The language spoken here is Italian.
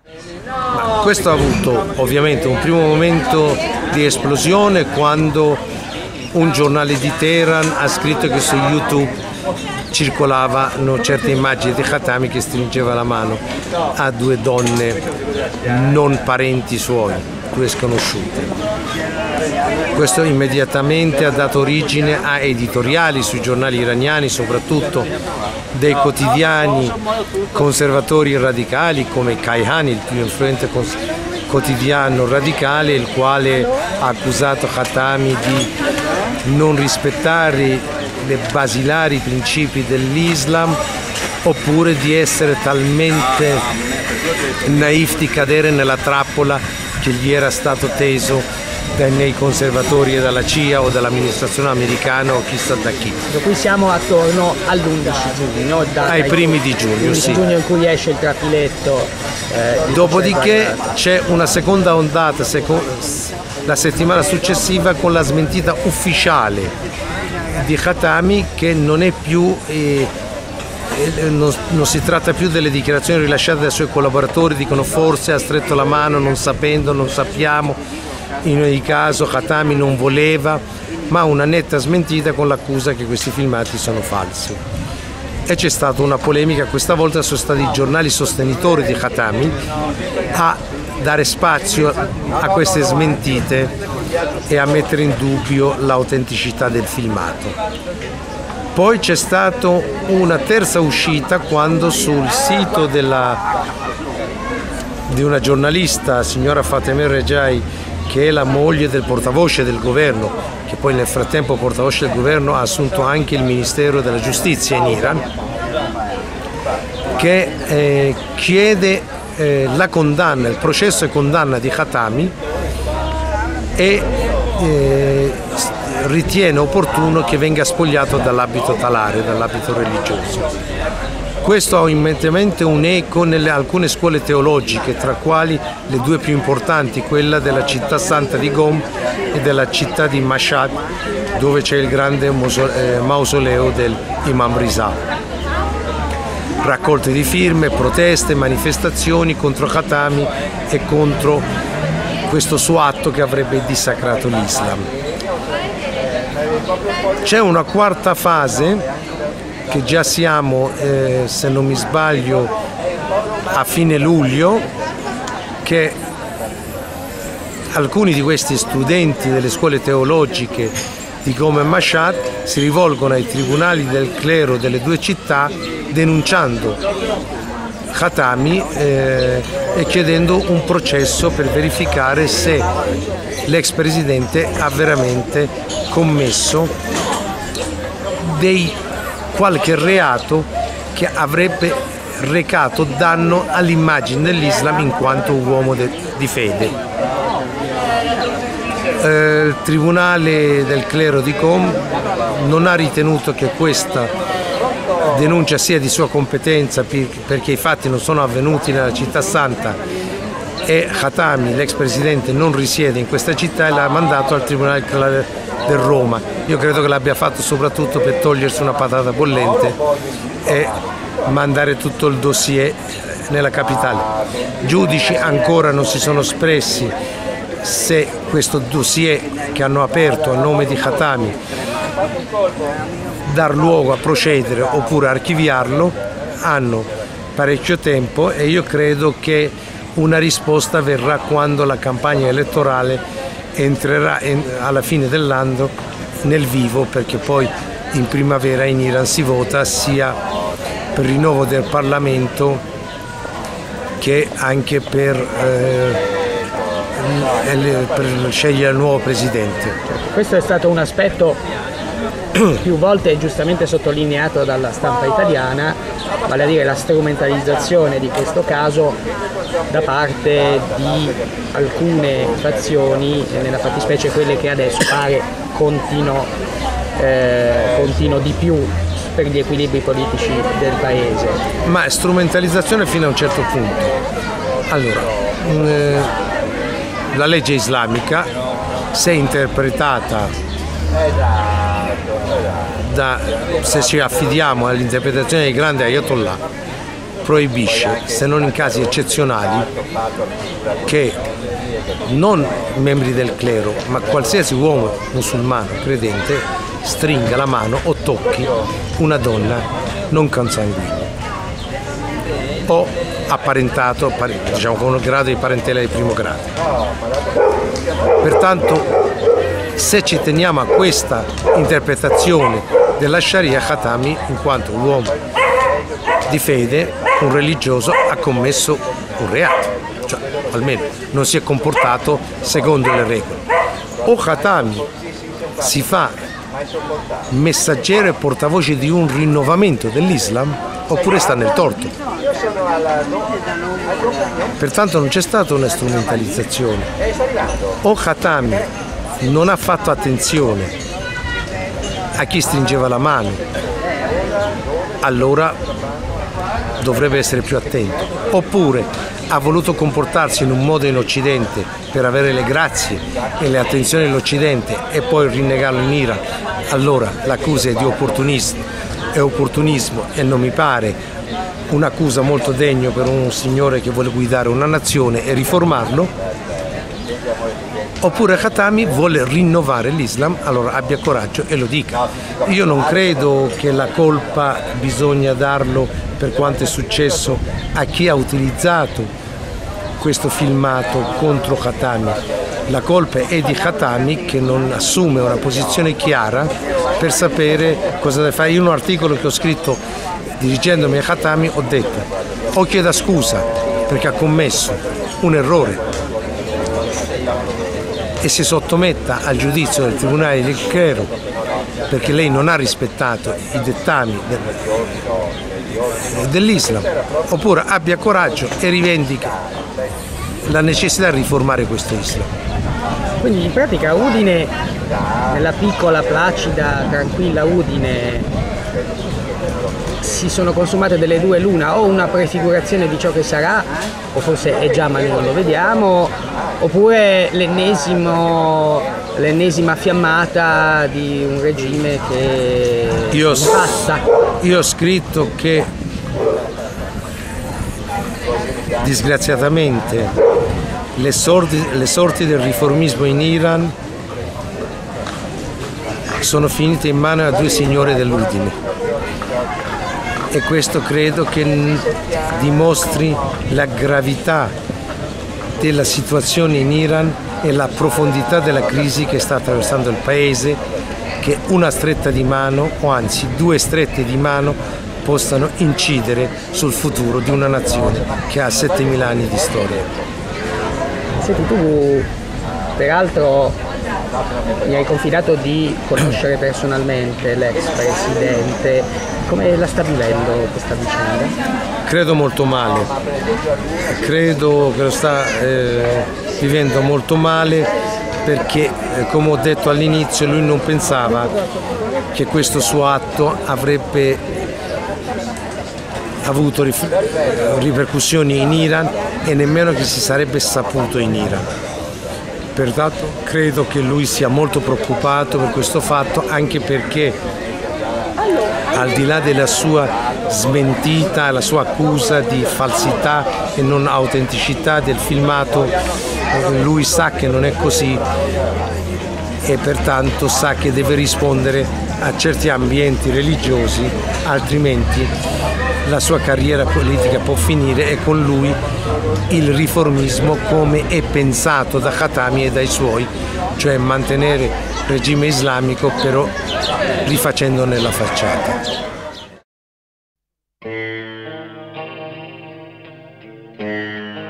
Ma questo ha avuto ovviamente un primo momento di esplosione quando un giornale di Teheran ha scritto che su YouTube circolavano certe immagini di Khatami che stringeva la mano a due donne non parenti suoi, due sconosciute. Questo immediatamente ha dato origine a editoriali sui giornali iraniani, soprattutto dei quotidiani conservatori radicali come Kayhan, il più influente quotidiano radicale, il quale ha accusato Khatami di non rispettare i basilari principi dell'Islam oppure di essere talmente naif di cadere nella trappola che gli era stato teso dai conservatori e dalla CIA o dall'amministrazione americana o chissà da chi. Qui siamo attorno all'11 giugno, ai primi di giugno, sì. Giugno in cui esce il trafiletto. Dopodiché c'è una seconda ondata, la settimana successiva, con la smentita ufficiale di Khatami, che non è più non si tratta più delle dichiarazioni rilasciate dai suoi collaboratori, dicono forse ha stretto la mano non sapendo, non sappiamo, in ogni caso Khatami non voleva, ma una netta smentita con l'accusa che questi filmati sono falsi. E c'è stata una polemica, questa volta sono stati i giornali sostenitori di Khatami a dare spazio a queste smentite e a mettere in dubbio l'autenticità del filmato. Poi c'è stata una terza uscita quando sul sito di una giornalista, signora Fatemeh Rejai, che è la moglie del portavoce del governo, che poi nel frattempo portavoce del governo ha assunto anche il Ministero della Giustizia in Iran, che chiede la condanna, il processo e condanna di Khatami e ritiene opportuno che venga spogliato dall'abito talare, dall'abito religioso. Questo ha immediatamente un'eco nelle alcune scuole teologiche, tra quali le due più importanti, quella della città santa di Qom e della città di Mashhad, dove c'è il grande mausoleo dell'Imam Riza. Raccolte di firme, proteste, manifestazioni contro Khatami e contro questo suo atto che avrebbe dissacrato l'Islam. C'è una quarta fase che già siamo, se non mi sbaglio, a fine luglio, che alcuni di questi studenti delle scuole teologiche di Qom e Mashhad si rivolgono ai tribunali del clero delle due città denunciando Khatami e chiedendo un processo per verificare se l'ex presidente ha veramente commesso qualche reato che avrebbe recato danno all'immagine dell'Islam in quanto uomo di fede. Il tribunale del clero di Qom non ha ritenuto che questa denuncia sia di sua competenza perché i fatti non sono avvenuti nella città santa e Khatami, l'ex presidente, non risiede in questa città, e l'ha mandato al tribunale del Roma. Io credo che l'abbia fatto soprattutto per togliersi una patata bollente e mandare tutto il dossier nella capitale. Giudici ancora non si sono espressi se questo dossier che hanno aperto a nome di Khatami dar luogo a procedere oppure archiviarlo. Hanno parecchio tempo e io credo che una risposta verrà quando la campagna elettorale entrerà alla fine dell'anno nel vivo, perché poi in primavera in Iran si vota sia per il rinnovo del Parlamento che anche per scegliere il nuovo presidente. Questo è stato un aspetto più volte giustamente sottolineato dalla stampa italiana, vale a dire la strumentalizzazione di questo caso da parte di alcune fazioni, nella fattispecie quelle che adesso pare contino di più per gli equilibri politici del paese. Ma strumentalizzazione fino a un certo punto. Allora, la legge islamica, se interpretata se ci affidiamo all'interpretazione dei grandi ayatollah, proibisce, se non in casi eccezionali, che non membri del clero, ma qualsiasi uomo musulmano credente stringa la mano o tocchi una donna non consanguinea o apparentato, diciamo, con un grado di parentela di primo grado. Pertanto, se ci teniamo a questa interpretazione della Sharia, Khatami, in quanto uomo di fede, un religioso, ha commesso un reato, cioè almeno non si è comportato secondo le regole. O Khatami si fa messaggero e portavoce di un rinnovamento dell'Islam, oppure sta nel torto. Pertanto non c'è stata una strumentalizzazione. O Khatami non ha fatto attenzione a chi stringeva la mano, allora dovrebbe essere più attento. Oppure ha voluto comportarsi in un modo in Occidente per avere le grazie e le attenzioni dell'Occidente e poi rinnegarlo in Iran, allora l'accusa è di opportunismo e non mi pare un'accusa molto degna per un signore che vuole guidare una nazione e riformarlo. Oppure Khatami vuole rinnovare l'Islam, allora abbia coraggio e lo dica. Io non credo che la colpa bisogna darlo per quanto è successo a chi ha utilizzato questo filmato contro Khatami. La colpa è di Khatami, che non assume una posizione chiara per sapere cosa deve fare. Io in un articolo che ho scritto dirigendomi a Khatami ho detto: o chieda scusa perché ha commesso un errore e si sottometta al giudizio del Tribunale del Clero, perché lei non ha rispettato i dettami dell'Islam, oppure abbia coraggio e rivendica la necessità di riformare questo Islam. Quindi in pratica Udine, nella piccola, placida, tranquilla Udine, si sono consumate delle due l'una, o una prefigurazione di ciò che sarà, o forse è già ma noi non lo vediamo, oppure l'ennesima fiammata di un regime che passa. Io ho scritto che disgraziatamente le sorti del riformismo in Iran sono finite in mano a due signore dell'Udine, e questo credo che dimostri la gravità della situazione in Iran e la profondità della crisi che sta attraversando il paese, che una stretta di mano, o anzi due strette di mano, possano incidere sul futuro di una nazione che ha 7.000 anni di storia. Senti, tu peraltro mi hai confidato di conoscere personalmente l'ex presidente. Come la sta vivendo questa vicenda? Credo molto male, credo che lo sta vivendo molto male, perché come ho detto all'inizio lui non pensava che questo suo atto avrebbe avuto ripercussioni in Iran e nemmeno che si sarebbe saputo in Iran. Pertanto credo che lui sia molto preoccupato per questo fatto, anche perché al di là della sua smentita, la sua accusa di falsità e non autenticità del filmato, lui sa che non è così e pertanto sa che deve rispondere a certi ambienti religiosi, altrimenti la sua carriera politica può finire e con lui il riformismo come è pensato da Khatami e dai suoi, cioè mantenere il regime islamico però rifacendone la facciata.